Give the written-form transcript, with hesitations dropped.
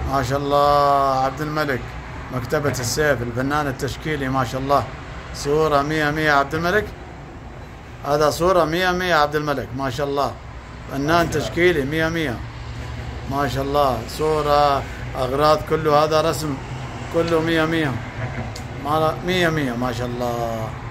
ما شاء الله عبد الملك، مكتبة السيف، الفنان التشكيلي ما شاء الله. صورة 100 عبد الملك، هذا صورة 100 عبد الملك ما شاء الله. فنان تشكيلي 100 ما شاء الله. صورة أغراض كله، هذا رسم كله 100 ما شاء الله.